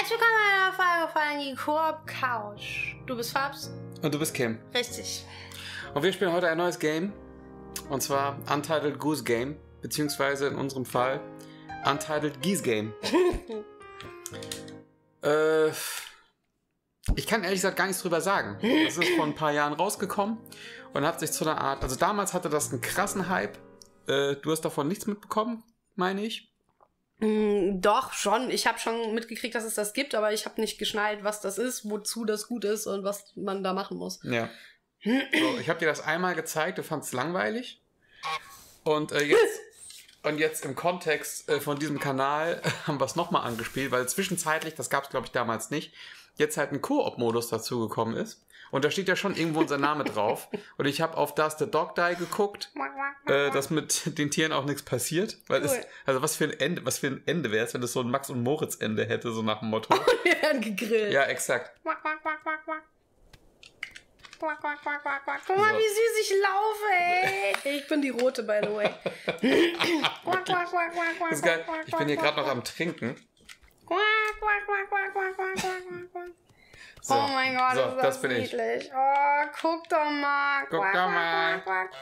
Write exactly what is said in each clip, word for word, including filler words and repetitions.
Herzlich willkommen bei einer Folge von die Koop Couch. Du bist Fabs. Und du bist Kim. Richtig. Und wir spielen heute ein neues Game. Und zwar Untitled Goose Game. Beziehungsweise in unserem Fall Untitled Geese Game. äh, ich kann ehrlich gesagt gar nichts drüber sagen. Das ist vor ein paar Jahren rausgekommen und hat sich zu einer Art... Also damals hatte das einen krassen Hype. Äh, du hast davon nichts mitbekommen, meine ich. Mm, doch, schon. Ich habe schon mitgekriegt, dass es das gibt, aber ich habe nicht geschnallt, was das ist, wozu das gut ist und was man da machen muss. Ja. So, ich habe dir das einmal gezeigt, du fandst es langweilig. Und äh, jetzt... Und jetzt im Kontext äh, von diesem Kanal äh, haben wir es nochmal angespielt, weil zwischenzeitlich, das gab es glaube ich damals nicht, jetzt halt ein Koop-Modus dazugekommen ist. Und da steht ja schon irgendwo unser Name drauf. Und ich habe auf Does the Dog Die geguckt, äh, dass mit den Tieren auch nichts passiert. Weil Cool. es, also was für ein Ende, was für ein Ende wäre es, wenn es so ein Max- und Moritz-Ende hätte, so nach dem Motto. Wir werden gegrillt. Ja, exakt. Guck mal, wie süß ich laufe, ey. Ich bin die Rote, by the way. Das ist geil. Ich bin hier gerade noch am Trinken. So, oh mein Gott, so, ist das, das bin ich. niedlich. Oh, guck doch mal. Guck doch mal.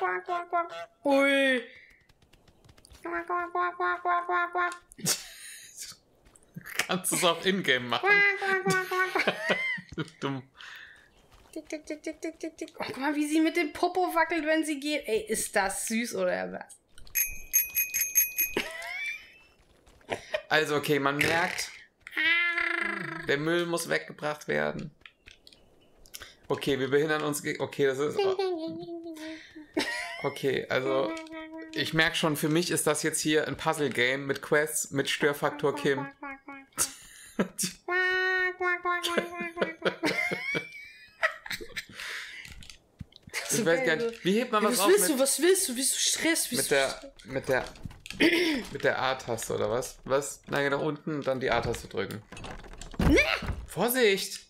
Ui. Kannst du es auch in-game machen? Dumm. Tick, tick, tick, tick, tick, tick, tick. Oh, guck mal, wie sie mit dem Popo wackelt, wenn sie geht. Ey, ist das süß oder was? Also, okay, man merkt, der Müll muss weggebracht werden. Okay, wir behindern uns. Okay, das ist. Okay, also. Ich merke schon, für mich ist das jetzt hier ein Puzzle-Game mit Quests, mit Störfaktor Kim. Ich weiß gar nicht. Wie hebt man was Was auf willst mit, du, was willst du? Wieso Stress? Wieso mit der. Mit der. Mit der A-Taste oder was? Was? Nein, nach unten und dann die A-Taste drücken. Nee. Vorsicht!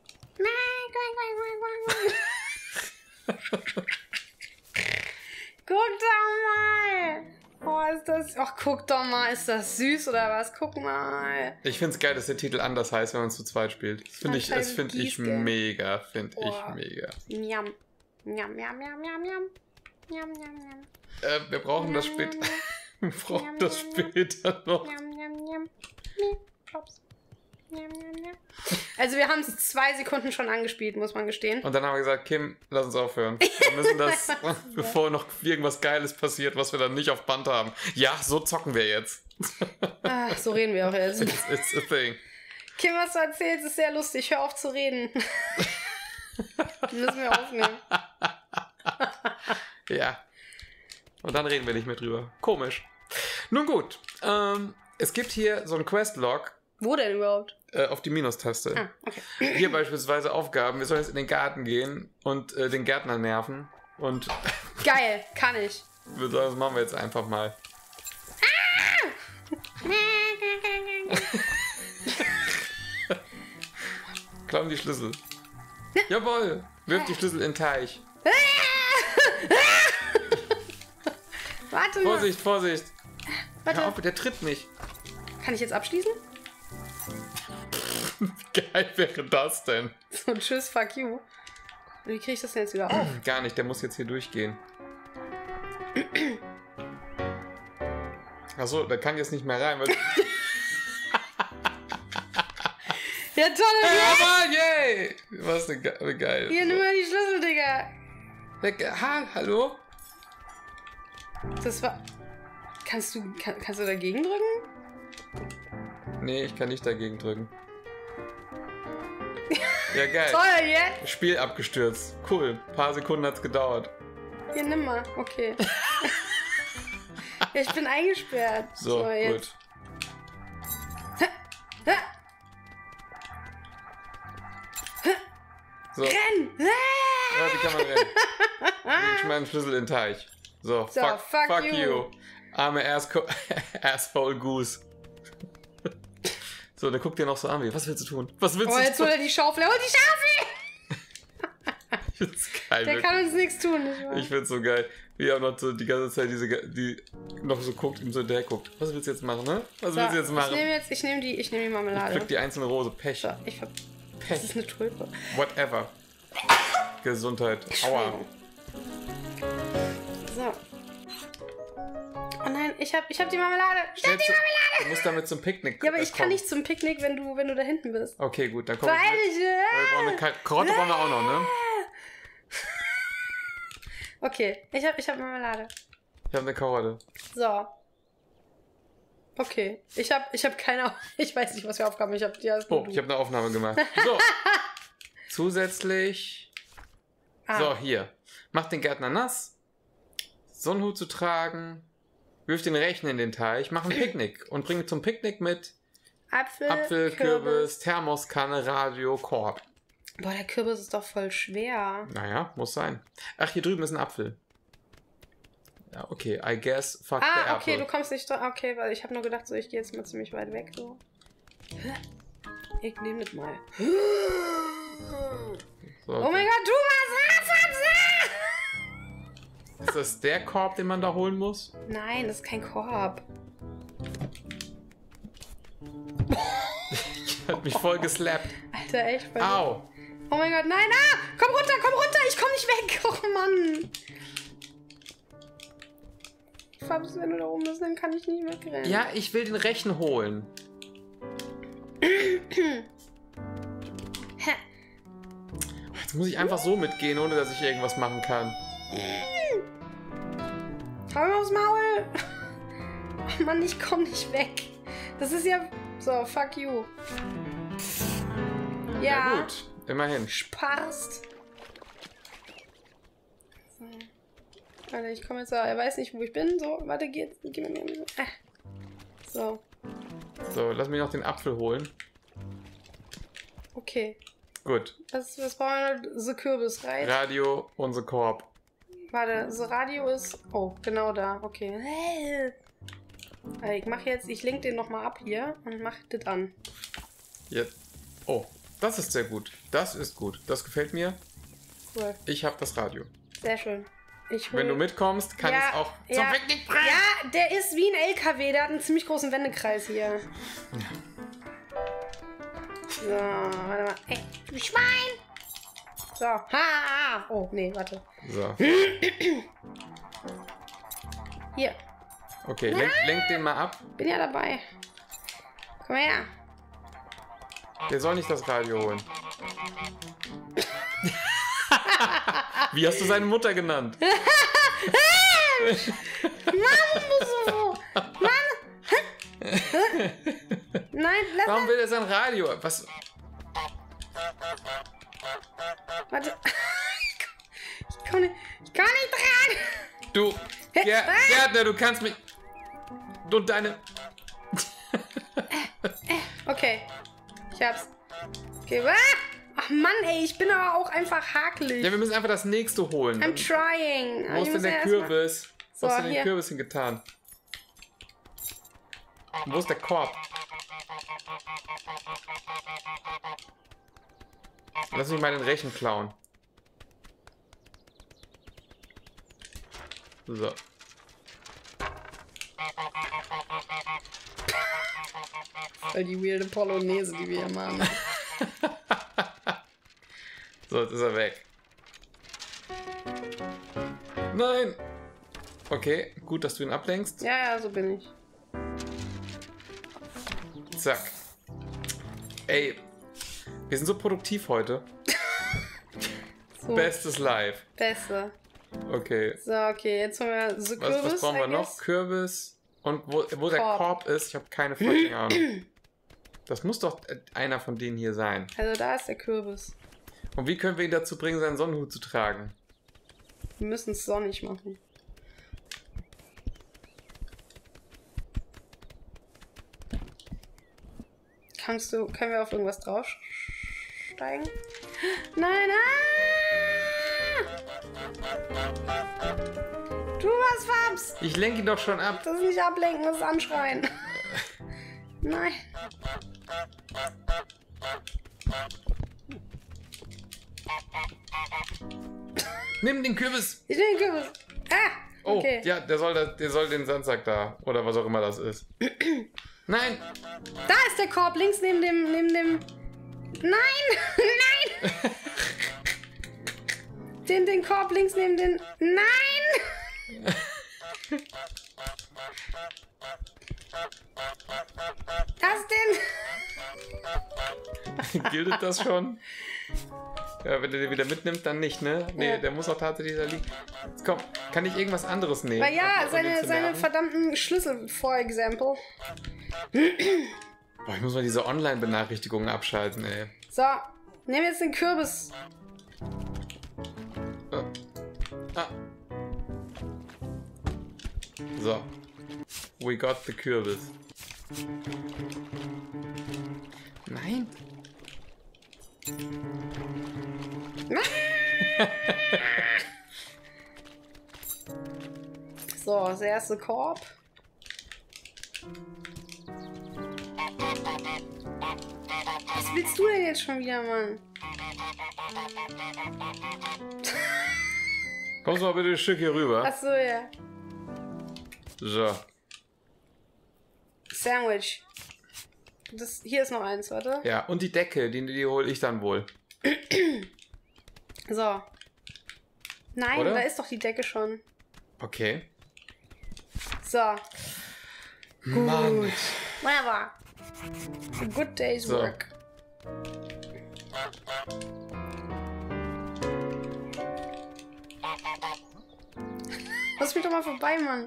Guck doch mal! Oh, ist das. Ach, guck doch mal, ist das süß oder was? Guck mal. Ich find's geil, dass der Titel anders heißt, wenn man zu zweit spielt. Das finde ich, das find ich mega. Finde ich Oh. mega. Njam. Njam, njam, njam, njam, njam. Njam, njam, njam. Äh, wir brauchen das Njam, später. njam, Wir brauchen Njam, das njam, njam. später noch. Njam, njam, njam. Nee, Klops. Njam, njam, njam. Also wir haben es zwei Sekunden schon angespielt, muss man gestehen. Und dann haben wir gesagt, Kim, lass uns aufhören. Wir müssen das, bevor noch irgendwas Geiles passiert, was wir dann nicht auf Band haben. Ja, so zocken wir jetzt. Ach, so reden wir auch jetzt. It's, it's a thing. Kim, was du erzählst, ist sehr lustig. Hör auf zu reden. Müssen wir aufnehmen. Ja. Und dann reden wir nicht mehr drüber. Komisch. Nun gut. Ähm, es gibt hier so ein Questlog Wo denn überhaupt? äh, auf die Minustaste. Ah, okay. Hier beispielsweise Aufgaben. Wir sollen jetzt in den Garten gehen und äh, den Gärtner nerven. Und Geil, kann ich. das machen wir jetzt einfach mal. Klauen die Schlüssel. Jawohl. Wirf die Schlüssel in den Teich. Warte mal. Vorsicht, Vorsicht. Warte. Hör auf, der tritt mich. Kann ich jetzt abschließen? Wie geil wäre das denn? So, tschüss, fuck you. Wie kriege ich das denn jetzt wieder auf? Gar nicht, der muss jetzt hier durchgehen. Achso, der kann jetzt nicht mehr rein, weil... Ja, tolle Idee. Ja, Mann, yay! Was eine ge geil. Hier, nimm mal die Schlüssel, Digga. Weg, ha, hallo? Das war... Kannst du, kann, kannst du dagegen drücken? Nee, ich kann nicht dagegen drücken. Ja, geil. Toll, jetzt. Spiel abgestürzt. Cool. Ein paar Sekunden hat's gedauert. Hier, nimm mal. Okay. Ja, ich bin eingesperrt. So, jetzt. gut. Ha, So, renn! Ah! ja, die kann man rennen. Ich meine Schlüssel in den Teich. So, So, fuck, fuck fuck you. you. Arme Assco Asshole Goose. So, der guckt dir noch so an wie, was willst du tun? Was willst Oh, du jetzt tun? holt er die Schaufel. Hol die Schaufel! find's geil. Der kann uns nichts tun, nicht wahr? Ich find's so geil. Wie er noch so die ganze Zeit diese, die noch so guckt, ihm so hinterher guckt. Was willst du jetzt machen, ne? Was so, willst du jetzt machen? Ich nehme jetzt, ich nehme die, ich nehme die Marmelade. Ich pflück die einzelne Rose. Pech. So, ich ver Pech. Das ist eine Tulpe. Whatever. Gesundheit. Aua. So. Oh nein, ich hab, ich hab die Marmelade. Ich hab die Zu, Marmelade. du musst damit zum Picknick Ja, aber ich kommen. kann nicht zum Picknick, wenn du, wenn du da hinten bist. Okay, gut, dann komm ich mit. Freilich, Wir brauchen eine Ka- Karotte brauchen wir auch noch, ne? Okay, ich hab, ich hab Marmelade. Ich habe eine Karotte. So. Okay. Ich hab, ich hab keine Ahnung. Ich weiß nicht, was für Aufgaben ich hab. Die hast nur Oh, du. ich habe eine Aufnahme gemacht. So. Zusätzlich. Ah. So, hier. Mach den Gärtner nass. Sonnenhut zu tragen. Wirf den Rechen in den Teich. Mach ein Picknick. Und bring zum Picknick mit Apfel, Apfel, Kürbis. Kürbis, Thermoskanne, Radio, Korb. Boah, der Kürbis ist doch voll schwer. Naja, muss sein. Ach, hier drüben ist ein Apfel. Ja, okay. I guess fuck the Ah, apple. okay, du kommst nicht da. Okay, weil ich habe nur gedacht, so ich gehe jetzt mal ziemlich weit weg. So. Ich nehme das mal. So, Oh mein Gott, du was? Ist das der Korb, den man da holen muss? Nein, das ist kein Korb. Hat mich voll geslappt. Alter, echt? Bei Au! Oh mein Gott, nein, ah! Komm runter, komm runter, ich komm nicht weg. Oh Mann. Fabs, wenn du da oben bist, dann kann ich nicht wegrennen. Ja, ich will den Rechen holen. Jetzt muss ich einfach so mitgehen, ohne dass ich irgendwas machen kann. Hau mir aufs Maul. Oh Mann, ich komm nicht weg. Das ist ja... So, fuck you. Ja. Ja gut, immerhin. Sparst. So. Warte, ich komme jetzt da. Er weiß nicht, wo ich bin. So, warte, geh, geh mir mir. Äh. So, So, lass mich noch den Apfel holen. okay. Gut. Was, was brauchen wir noch? So Kürbis rein. Radio, unser Korb. Warte, so Radio ist... Oh, genau da. Okay. Äh, Ich mache jetzt... Ich lenke den nochmal ab hier und mache das an. Jetzt. Oh, das ist sehr gut. Das ist gut. Das gefällt mir. Cool. Ich habe das Radio. Sehr schön. Ich hol... Wenn du mitkommst, kann Ja, ich es auch ja. zum Picknick bringen. Ja, der ist wie ein L K W. Der hat einen ziemlich großen Wendekreis hier. So, warte mal. Ey, du Schwein! So. Ha! Oh, nee, warte. So. Hier. Okay, lenk, lenk den mal ab. Bin ja dabei. Komm her. Der soll nicht das Radio holen. Wie hast du seine Mutter genannt? Mann, so. Mann! Nein, lass Warum will er sein Radio? Was? Warte. Ich komm nicht, ich komm nicht dran! Du, Ger Gärtner, du kannst mich... Und deine... Okay. Ich hab's. Okay. Ah! Ach Mann, ey, ich bin aber auch einfach hakelig. Ja, wir müssen einfach das nächste holen. I'm trying. Wo ist denn der Kürbis? Wo So, hast du den hier. Kürbis hingetan? Und wo ist der Korb? Lass mich mal den Rechen klauen. So. Voll die weirde Polonaise, die wir hier machen. So, jetzt ist er weg. Nein! Okay, gut, dass du ihn ablenkst. Ja, ja, so bin ich. Zack. Ey, wir sind so produktiv heute. So, Bestes Live. Beste. Okay. So, okay, jetzt haben wir so Was, Kürbis. was brauchen wir I noch? guess. Kürbis. Und wo, wo der Korb. Korb ist, ich habe keine fucking Ahnung. Das muss doch einer von denen hier sein. Also da ist der Kürbis. Und wie können wir ihn dazu bringen, seinen Sonnenhut zu tragen? Wir müssen es sonnig machen. Kannst du, können wir auf irgendwas draufsteigen? Nein, ah! Du was, Fabs! Ich lenke ihn doch schon ab. Das ist nicht ablenken, das ist anschreien. Nein. Nimm den Kürbis! Ich nehme den Kürbis. Ah! Oh, Okay. ja, der soll, das, der soll den Sandsack da. Oder was auch immer das ist. Nein! Da ist der Korb, links neben dem, neben dem... Nein! Nein! Den, den Korb links neben den... Nein! Das denn? Gilt das schon? Ja, wenn der den wieder mitnimmt, dann nicht, ne? Nee, Ja. der muss auch tatsächlich da liegen. Jetzt komm, kann ich irgendwas anderes nehmen? Weil ja, um den seine, zu seine nerven? verdammten Schlüssel, for example. Boah, ich muss mal diese Online-Benachrichtigungen abschalten, ey. So, nehmen jetzt den Kürbis. Ah. Ah. So. We got the Kürbis. Nein. So, das erste Korb. Was willst du denn jetzt schon wieder, Mann? Kommst du mal bitte ein Stück hier rüber? Achso, ja. So. Sandwich. Das, hier ist noch eins, warte. Ja, und die Decke, die, die hole ich dann wohl. So. Nein, Oder? da ist doch die Decke schon. Okay. So. Mann. Whatever. A good day's So. work. Lass mich doch mal vorbei, Mann.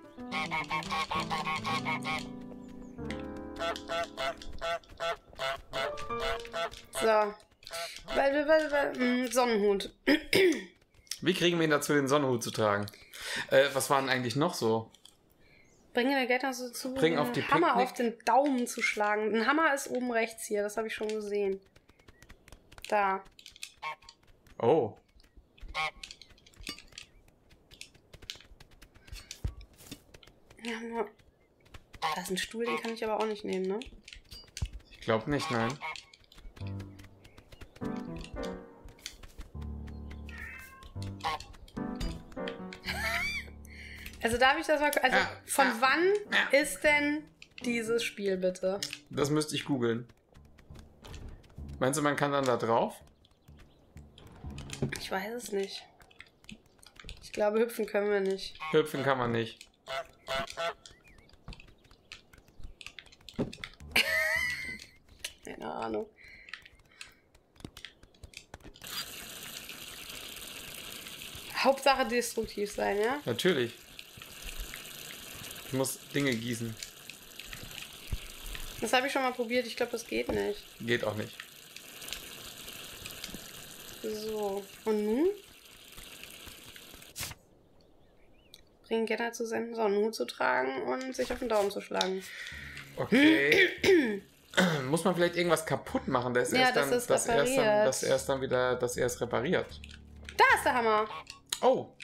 So. Weil, weil, weil, mh, Sonnenhut. Wie kriegen wir ihn dazu, den Sonnenhut zu tragen? Äh, was waren eigentlich noch so? Bringe der Geld so zu, Bring auf die einen Hammer Picknick. auf den Daumen zu schlagen. Ein Hammer ist oben rechts hier, das habe ich schon gesehen. Da. Oh. Ja, nur. Da ist ein Stuhl, den kann ich aber auch nicht nehmen, ne? Ich glaube nicht, nein. Also darf ich das mal... Also Ja, von ja, wann ja. ist denn dieses Spiel, bitte? Das müsste ich googeln. Meinst du, man kann dann da drauf? Ich weiß es nicht. Ich glaube, hüpfen können wir nicht. Hüpfen kann man nicht. Keine Ahnung. Hauptsache destruktiv sein, ja? Natürlich. Ich muss Dinge gießen. Das habe ich schon mal probiert. Ich glaube, das geht nicht. Geht auch nicht. So. Und nun? Bringen Genner zu seinem Sonnenhut zu tragen und sich auf den Daumen zu schlagen. Okay. Muss man vielleicht irgendwas kaputt machen, dass Ja, er es das dann, ist dass er es dann, repariert. dass er es dann wieder, dass er es repariert. Da ist der Hammer. Oh.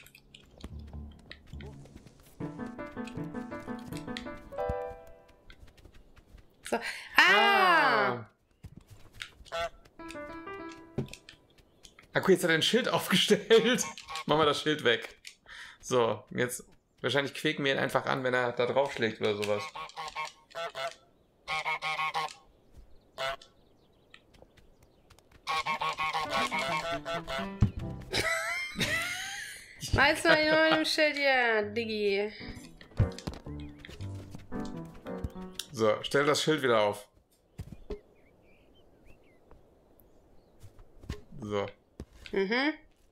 So. Ah! Ah. Okay, jetzt hat er ein Schild aufgestellt. Machen wir das Schild weg. So, jetzt wahrscheinlich quäken wir ihn einfach an, wenn er da drauf schlägt oder sowas. Meinst du mal nur im Schild hier, Diggi? So, stell das Schild wieder auf. So. Mhm.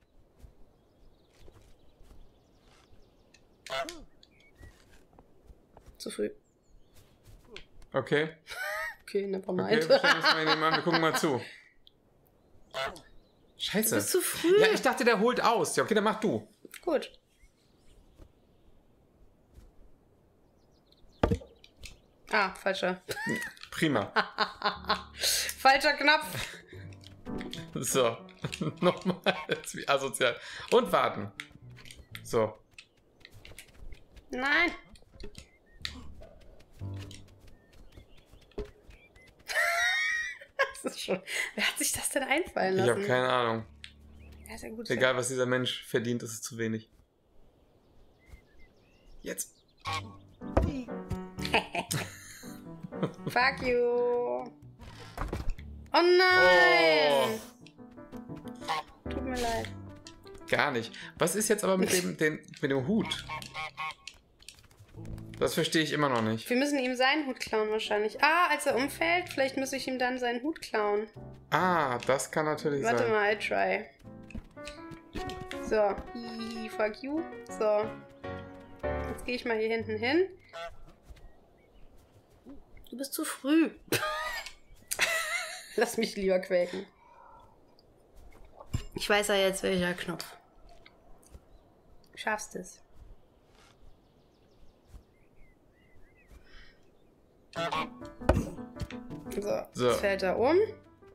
Zu früh. Okay. Okay, never Okay, mind. wir stellen uns mal nebenan, wir gucken mal zu. Du Scheiße. bist zu früh. Ja, ich dachte, der holt aus. Ja, okay, dann mach du. Gut. Ah, falscher. Prima. Falscher Knopf. So. Nochmal. Jetzt wie asozial. Und warten. So. Nein. Das ist schon... Wer hat sich das denn einfallen Ich lassen? habe keine Ahnung. Ja, ist ja gut. Egal, was dieser Mensch verdient, ist es zu wenig. Jetzt. Fuck you. Oh nein! Oh. Tut mir leid. Gar nicht. Was ist jetzt aber mit dem, den, mit dem Hut? Das verstehe ich immer noch nicht. Wir müssen ihm seinen Hut klauen wahrscheinlich. Ah, als er umfällt, vielleicht muss ich ihm dann seinen Hut klauen. Ah, das kann natürlich Warte sein. mal, I try. So. Hihi, fuck you. So. Jetzt gehe ich mal hier hinten hin. Du bist zu früh. Lass mich lieber quäken. Ich weiß ja jetzt, welcher Knopf. Du schaffst es. So, So. jetzt fällt er um.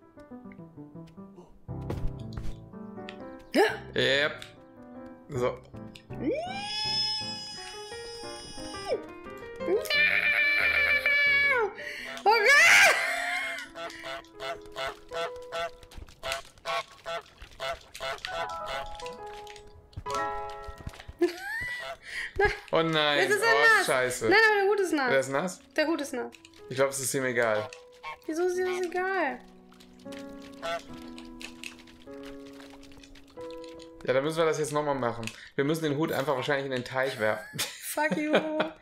Ja. Yep. So. Oh Gott! Oh nein, Jetzt ist er oh nass. scheiße. Nein, aber der Hut ist nass. Der ist nass? Der Hut ist nass. Ich glaube, es ist ihm egal. Wieso ist dir das egal? Ja, dann müssen wir das jetzt nochmal machen. Wir müssen den Hut einfach wahrscheinlich in den Teich werfen. Fuck you.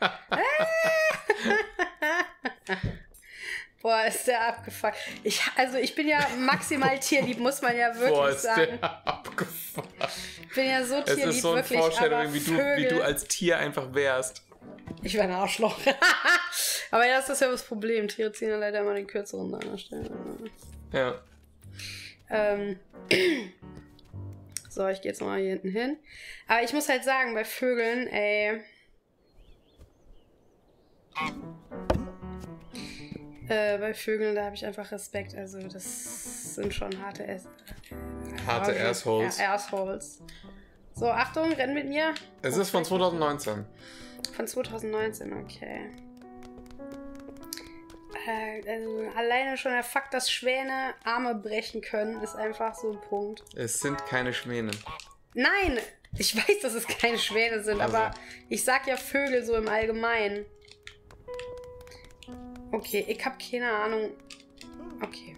Boah, ist der abgefuckt. Ich, also ich bin ja maximal tierlieb, muss man ja wirklich Boah, ist sagen. der abgefahren. Ich bin ja so Es tierlieb, ist so eine wirklich. Vorstellung, Aber wie du, Vögel, wie du als Tier einfach wärst. ich wäre ein Arschloch. Aber ja, das ist ja das Problem. Tiere ziehen ja leider immer den kürzeren an der Stelle. Ja. Ähm. So, ich gehe jetzt nochmal hier hinten hin. Aber ich muss halt sagen, bei Vögeln, ey. Äh, bei Vögeln, da habe ich einfach Respekt. Also, das sind schon harte Ass Harte Ja, Assholes. Ja, Assholes. So, Achtung, renn mit mir. Es ist von zwanzig neunzehn. Von zwanzig neunzehn, okay. Äh, also, alleine schon der Fakt, dass Schwäne Arme brechen können, ist einfach so ein Punkt. Es sind keine Schwäne. Nein! Ich weiß, dass es keine Schwäne sind, Also. aber ich sag ja Vögel so im Allgemeinen. Okay, ich hab keine Ahnung. Okay.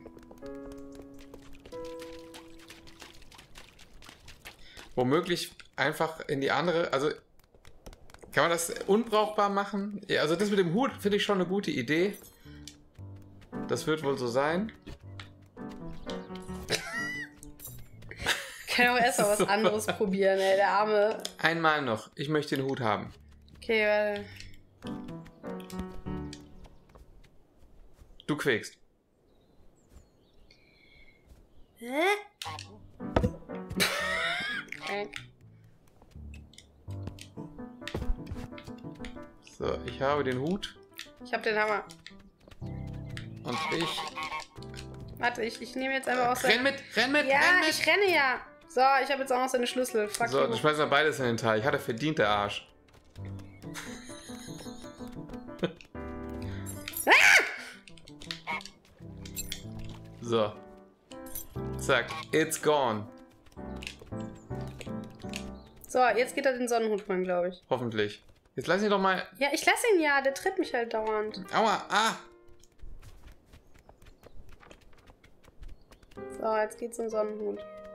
Womöglich einfach in die andere, also kann man das unbrauchbar machen? Ja, also das mit dem Hut finde ich schon eine gute Idee. Das wird wohl so sein. Ich kann auch erst mal was anderes probieren, ey, der Arme. Einmal noch. Ich möchte den Hut haben. Okay, warte. Du quäkst. Hä? Okay. So, ich habe den Hut Ich hab den Hammer. und ich... Warte, ich, ich nehme jetzt einfach aus Renn mit, renn mit, Ja, renn mit! ich renne ja. So, ich habe jetzt auch noch seine Schlüssel. Fuck So, you. dann schmeißen wir beides in den Teich. Hat er verdient, der Arsch. So. Zack, it's gone. So, jetzt geht er den Sonnenhut holen, glaube ich. Hoffentlich. Jetzt lass ihn doch mal... Ja, ich lasse ihn ja. Der tritt mich halt dauernd. Aua, ah! So, jetzt geht's zum Sonnenhut.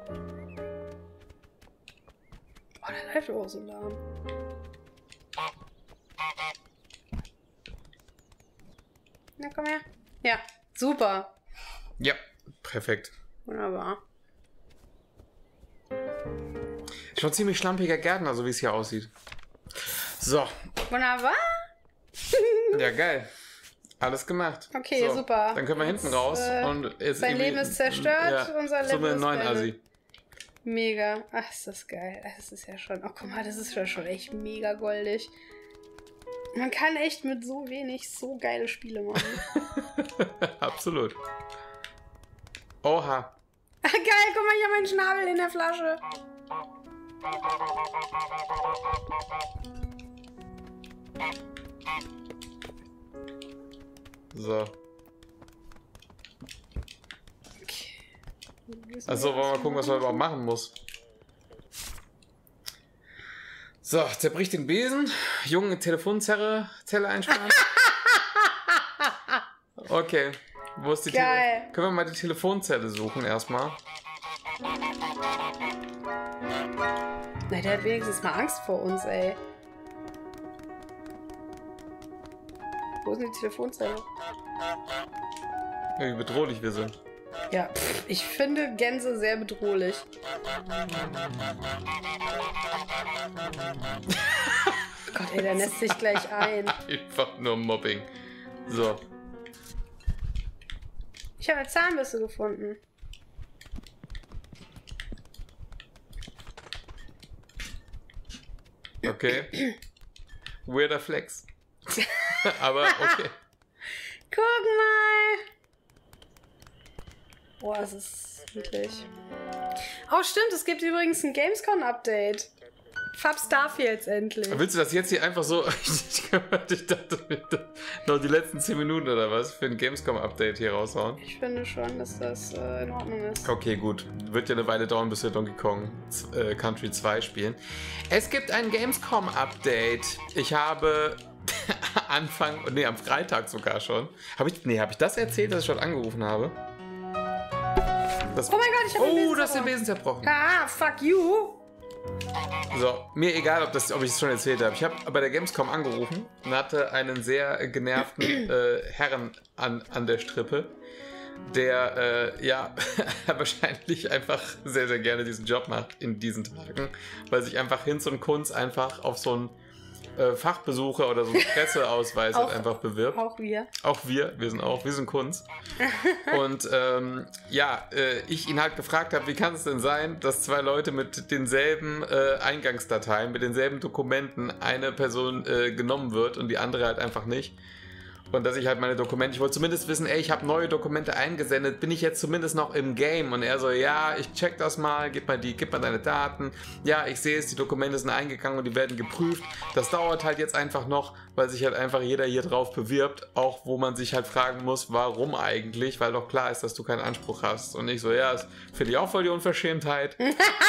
Oh, der läuft auch so lahm. Na, komm her. Ja, super. Ja, perfekt. Wunderbar. Schon ziemlich schlampiger Gärtner, so wie es hier aussieht. So, Wunderbar. ja geil. Alles gemacht. Okay, so, super. Dann können wir Jetzt, hinten raus äh, und jetzt sein irgendwie- Leben ist zerstört, ja, unser so Leben mit einem ist neuen beendet. Assi. Mega. Ach, ist das geil. Das ist ja schon... Oh, guck mal, das ist ja schon echt mega goldig. Man kann echt mit so wenig so geile Spiele machen. Absolut. Oha. Ah, geil, guck mal, ich habe meinen Schnabel in der Flasche. So. Okay. Also wollen wir mal gucken, was man überhaupt machen muss. So, zerbricht den Besen. Junge Telefonzelle Zelle einsparen. Okay. Wo ist die Geil. Tele Können wir mal die Telefonzelle suchen erstmal? Na, der hat wenigstens mal Angst vor uns, ey. Wo ist denn die Telefonzelle? Wie bedrohlich wir sind. Ja, pff, ich finde Gänse sehr bedrohlich. Gott, ey, der lässt sich gleich ein. Einfach nur Mobbing. So. Ich habe eine Zahnbürste gefunden. Okay. Weirder Flex. Aber okay. Guck mal. Boah, es ist niedlich. Oh, stimmt, es gibt übrigens ein Gamescom-Update. Fab Starfields endlich. Willst du das jetzt hier einfach so... Ich dachte, noch die letzten zehn Minuten oder was für ein Gamescom-Update hier raushauen? Ich finde schon, dass das äh, in Ordnung ist. Okay, gut. Wird ja eine Weile dauern, bis wir Donkey Kong äh, Country zwei spielen. Es gibt ein Gamescom-Update. Ich habe Anfang... Nee, am Freitag sogar schon. Habe ich... Nee, habe ich das erzählt, dass ich schon angerufen habe? Das, oh mein Gott, ich habe den Besen Oh, du hast den zerbrochen. Besen zerbrochen. Ah, fuck you. So, mir egal, ob, das, ob ich es schon erzählt habe. Ich habe bei der Gamescom angerufen und hatte einen sehr genervten äh, Herren an, an der Strippe, der äh, ja wahrscheinlich einfach sehr, sehr gerne diesen Job macht in diesen Tagen, weil sich einfach Hinz und Kunz einfach auf so einen äh, Fachbesucher oder so einen Presseausweis halt einfach bewirbt. Auch wir. Auch wir, wir sind auch, wir sind Kunz. Und ähm, ja, äh, ich ihn halt gefragt habe, wie kann es denn sein, dass zwei Leute mit denselben äh, Eingangsdateien, mit denselben Dokumenten eine Person äh, genommen wird und die andere halt einfach nicht. Und dass ich halt meine Dokumente, ich wollte zumindest wissen, ey, ich habe neue Dokumente eingesendet, bin ich jetzt zumindest noch im Game? Und er so, ja, ich check das mal, gib mal die, gib mal deine Daten. Ja, ich sehe es, die Dokumente sind eingegangen und die werden geprüft. Das dauert halt jetzt einfach noch, weil sich halt einfach jeder hier drauf bewirbt, auch wo man sich halt fragen muss, warum eigentlich, weil doch klar ist, dass du keinen Anspruch hast. Und ich so, ja, das finde ich auch voll die Unverschämtheit.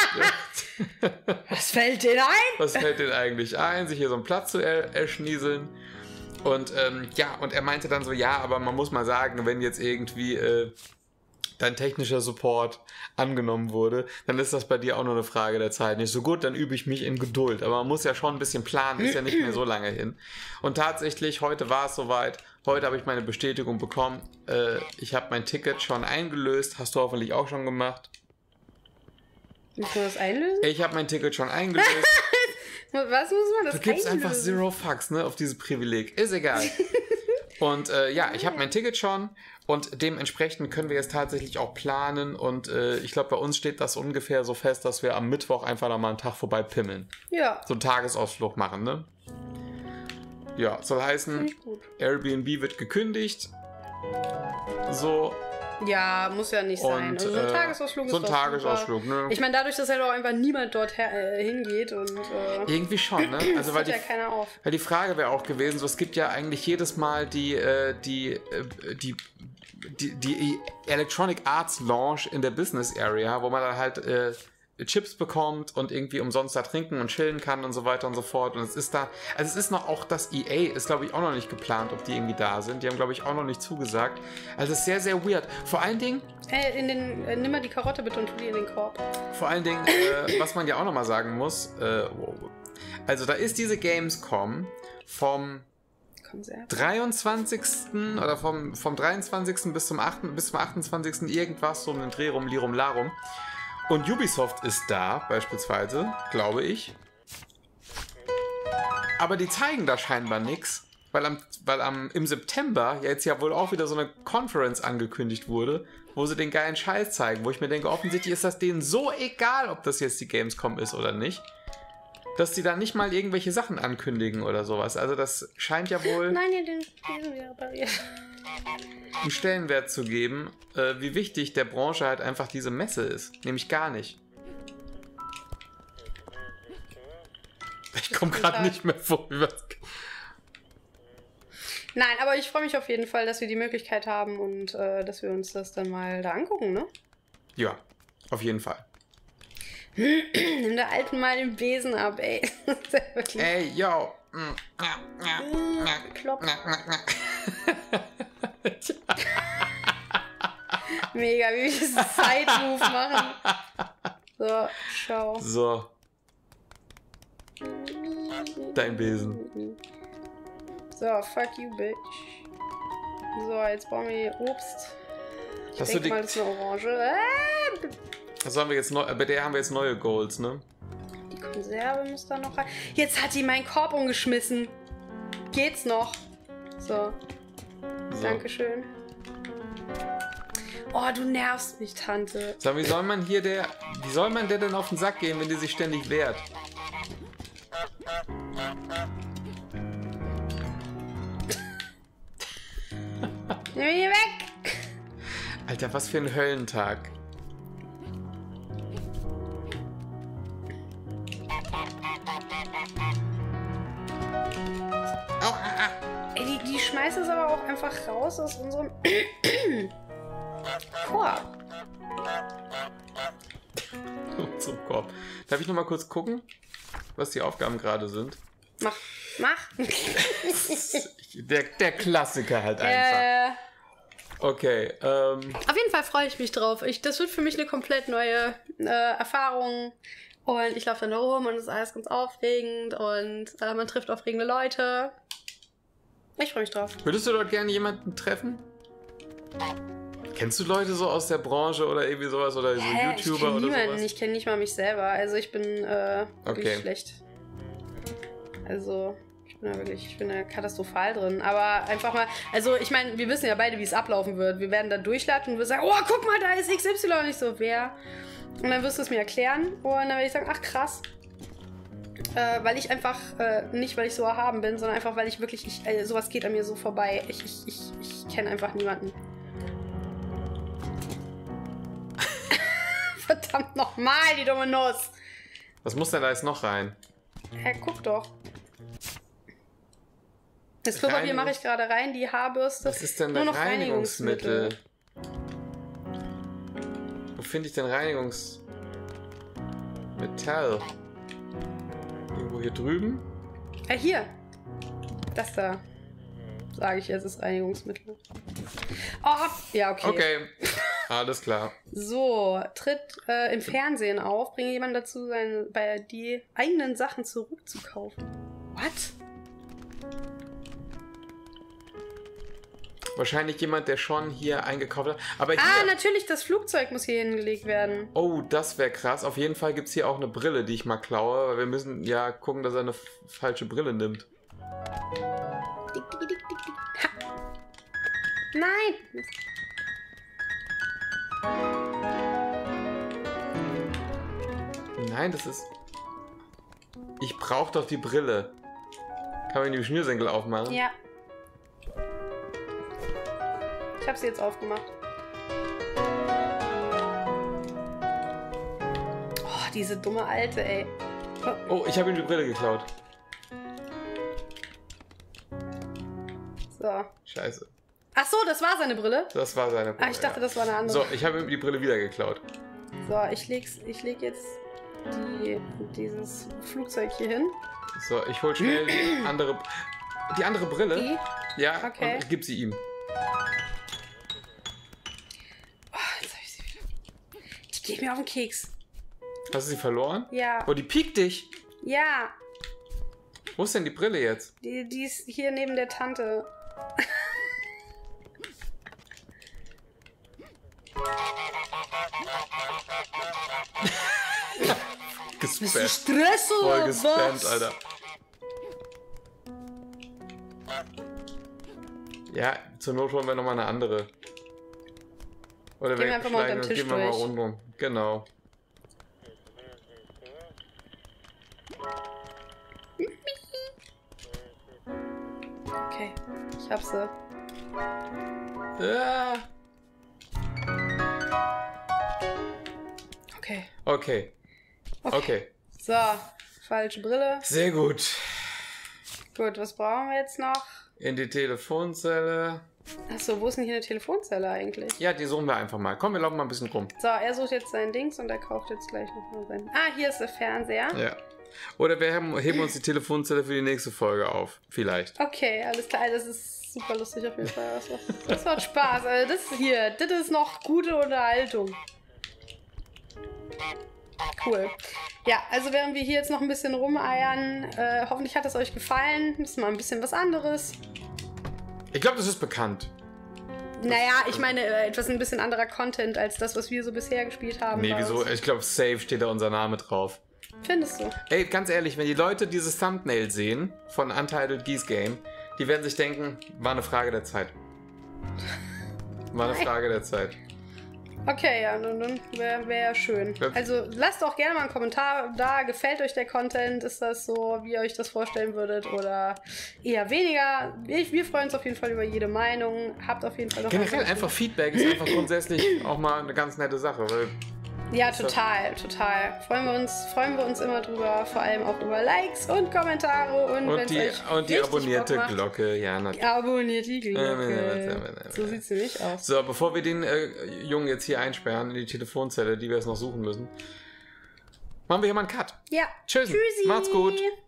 Was fällt denen ein? Was fällt denen eigentlich ein, sich hier so einen Platz zu er erschnieseln? Und ähm, ja, und er meinte dann so, ja, aber man muss mal sagen, wenn jetzt irgendwie äh, dein technischer Support angenommen wurde, dann ist das bei dir auch nur eine Frage der Zeit. Nicht so gut, dann übe ich mich in Geduld. Aber man muss ja schon ein bisschen planen, ist ja nicht mehr so lange hin. Und tatsächlich, heute war es soweit. Heute habe ich meine Bestätigung bekommen. Äh, ich habe mein Ticket schon eingelöst. Hast du hoffentlich auch schon gemacht. Muss man das einlösen? Ich habe mein Ticket schon eingelöst. Was muss man das Du gibst einlösen? einfach zero fucks, ne, auf dieses Privileg. Ist egal. Und äh, ja, ich habe mein Ticket schon und dementsprechend können wir jetzt tatsächlich auch planen und äh, ich glaube, bei uns steht das ungefähr so fest, dass wir am Mittwoch einfach noch mal einen Tag vorbei pimmeln. Ja. So einen Tagesausflug machen, ne? Ja, soll heißen, Airbnb wird gekündigt. So. Ja, muss ja nicht sein. Und, also so ein äh, Tagesausflug so ist ein doch Tagesausflug, super. ne? Ich meine, dadurch, dass halt auch einfach niemand dort her, äh, hingeht und äh, Irgendwie schon, ne? Also weil fällt die, ja keiner auf. weil die Frage wäre auch gewesen, so es gibt ja eigentlich jedes Mal die, äh, die, äh, die, die, die Electronic Arts Launch in der Business Area, wo man dann halt äh, Chips bekommt und irgendwie umsonst da trinken und chillen kann und so weiter und so fort. Und es ist da, also es ist noch auch das E A, ist glaube ich auch noch nicht geplant, ob die irgendwie da sind. Die haben glaube ich auch noch nicht zugesagt. Also es ist sehr, sehr weird. Vor allen Dingen, Hey, in den, äh, nimm mal die Karotte bitte und tu die in den Korb. vor allen Dingen, äh, was man ja auch noch mal sagen muss, äh, wow. Also da ist diese Gamescom vom Konserve. dreiundzwanzigsten oder vom, vom dreiundzwanzigsten bis zum achten bis zum achtundzwanzigsten irgendwas, so um den Dreh rum, Lirum Larum. Und Ubisoft ist da, beispielsweise, glaube ich. Aber die zeigen da scheinbar nichts, weil, am, weil am, im September jetzt ja wohl auch wieder so eine Conference angekündigt wurde, wo sie den geilen Scheiß zeigen, wo ich mir denke, offensichtlich ist das denen so egal, ob das jetzt die Gamescom ist oder nicht, dass die da nicht mal irgendwelche Sachen ankündigen oder sowas. Also das scheint ja wohl Nein, den, den sind wir repariert. einen Stellenwert zu geben, äh, wie wichtig der Branche halt einfach diese Messe ist. Nämlich gar nicht. Ich komme gerade nicht mehr vor. Wie was. Nein, aber ich freue mich auf jeden Fall, dass wir die Möglichkeit haben und äh, dass wir uns das dann mal da angucken, ne? Ja, auf jeden Fall. Nimm der Alten mal den Besen ab, ey. Ey, yo. Klopp. Mega, wie wir diesen Side-Move machen. So, schau. So. Dein Besen. So, fuck you, bitch. So, jetzt bauen wir hier Obst. Ich Hast denke du die... mal, das ist eine Orange. Ah! Also haben wir jetzt neu... Bei der haben wir jetzt neue Goals, ne? Die Konserve muss da noch rein. Jetzt hat die meinen Korb umgeschmissen. Geht's noch? So. So. Dankeschön. Oh, du nervst mich, Tante. Sag, wie soll man hier der... Wie soll man der denn auf den Sack gehen, wenn die sich ständig wehrt? Nimm ihn weg! Alter, was für ein Höllentag. Oh, ah, ah. Ey, die, die schmeißt es aber auch einfach raus aus unserem Korb. Zum Korb. Darf ich noch mal kurz gucken, was die Aufgaben gerade sind? Mach, mach. der, der Klassiker halt einfach. Äh, Okay, ähm... auf jeden Fall freue ich mich drauf. Ich, das wird für mich eine komplett neue äh, Erfahrung. Und ich laufe dann da rum und es ist alles ganz aufregend. Und äh, man trifft aufregende Leute. Ich freue mich drauf. Würdest du dort gerne jemanden treffen? Kennst du Leute so aus der Branche oder irgendwie sowas? Oder so Hä? YouTuber ich kenn oder niemanden. sowas? Ich kenne nicht mal mich selber. Also ich bin äh, wirklich Okay. schlecht. Also... Ich bin da wirklich, ich bin da katastrophal drin. Aber einfach mal, also ich meine, wir wissen ja beide, wie es ablaufen wird. Wir werden da durchladen und wir sagen, oh, guck mal, da ist X Y. Und ich so, wer? Und dann wirst du es mir erklären. Und dann werde ich sagen, ach krass. Äh, weil ich einfach, äh, nicht weil ich so erhaben bin, sondern einfach, weil ich wirklich, ich, äh, sowas geht an mir so vorbei. Ich, ich, ich, ich kenne einfach niemanden. Verdammt nochmal, die dumme Nuss. Was muss denn da jetzt noch rein? Ja, guck doch. Das Klopapier Reinigungs- mache ich gerade rein, die Haarbürste. Was ist denn Nur ein noch Reinigungsmittel? Wo finde ich denn Reinigungsmetall? Irgendwo hier drüben? Ah, hier. Das da. Sage ich jetzt, ist Reinigungsmittel. Oh, ja, okay. Okay, alles klar. So, tritt äh, im Fernsehen auf, bringe jemanden dazu, seine, bei die eigenen Sachen zurückzukaufen. What? Wahrscheinlich jemand, der schon hier eingekauft hat. Aber hier... Ah, natürlich, das Flugzeug muss hier hingelegt werden. Oh, das wäre krass. Auf jeden Fall gibt es hier auch eine Brille, die ich mal klaue. Weil wir müssen ja gucken, dass er eine f- falsche Brille nimmt. Dick, dick, dick, dick, dick. Ha. Nein! Nein, das ist... Ich brauche doch die Brille. Kann man die Schnürsenkel aufmachen? Ja. Ich habe sie jetzt aufgemacht. Oh, diese dumme Alte, ey. Oh, ich habe ihm die Brille geklaut. So. Scheiße. Ach so, das war seine Brille? Das war seine Brille. Ah, ich dachte, ja. das war eine andere. So, ich habe ihm die Brille wieder geklaut. So, ich leg's, ich leg jetzt die, dieses Flugzeug hier hin. So, ich hol schnell die andere... Die andere Brille? Die? Ja, Okay. und ich gebe sie ihm. Oh, jetzt hab ich sie wieder. Die geht mir auf den Keks. Hast du sie verloren? Ja. Oh, die piekt dich. Ja. Wo ist denn die Brille jetzt? Die, die ist hier neben der Tante. Bist du Gespammt. Stress Voll oder gespammt, was? Alter. Ja, zur Not holen wir nochmal eine andere. Oder Gehen wir einfach mal steigen unterm und Tisch gehen wir mal durch. rundum. Genau. Okay, ich hab sie. Ah. Okay. Okay. Okay. So, falsche Brille. Sehr gut. Gut, was brauchen wir jetzt noch? In die Telefonzelle. Achso, wo ist denn hier eine Telefonzelle eigentlich? Ja, die suchen wir einfach mal. Komm, wir laufen mal ein bisschen rum. So, er sucht jetzt sein Dings und er kauft jetzt gleich nochmal sein... Ah, hier ist der Fernseher. Ja. Oder wir haben, heben uns die Telefonzelle für die nächste Folge auf. Vielleicht. Okay, alles klar. Das ist super lustig auf jeden Fall. Das macht, das macht Spaß. Also das hier, das ist noch gute Unterhaltung. Cool. Ja, also während wir hier jetzt noch ein bisschen rumeiern, äh, hoffentlich hat es euch gefallen. Das ist mal ein bisschen was anderes. Ich glaube, das ist bekannt. Naja, ich meine, äh, etwas ein bisschen anderer Content als das, was wir so bisher gespielt haben. Nee, wieso? Ich glaube, safe steht da unser Name drauf. Findest du? Ey, ganz ehrlich, wenn die Leute dieses Thumbnail sehen von Untitled Geese Game, die werden sich denken, war eine Frage der Zeit. War eine Frage der Zeit. Okay, ja, dann, dann wäre wär ja schön. Ja. Also lasst doch gerne mal einen Kommentar da. Gefällt euch der Content? Ist das so, wie ihr euch das vorstellen würdet? Oder eher weniger? Wir, wir freuen uns auf jeden Fall über jede Meinung. Habt auf jeden Fall noch... Generell einfach Feedback ist einfach grundsätzlich auch mal eine ganz nette Sache. Weil ja, total, total. Freuen wir uns, freuen wir uns immer drüber. Vor allem auch über Likes und Kommentare. Und, und, die, euch und die abonnierte Bock macht, Glocke. Ja, natürlich. Abonniert die Glocke. Äh, So sieht sie nicht aus. So, bevor wir den äh, Jungen jetzt hier einsperren in die Telefonzelle, die wir jetzt noch suchen müssen, machen wir hier mal einen Cut. Ja. Tschüss. Tschüssi. Macht's gut.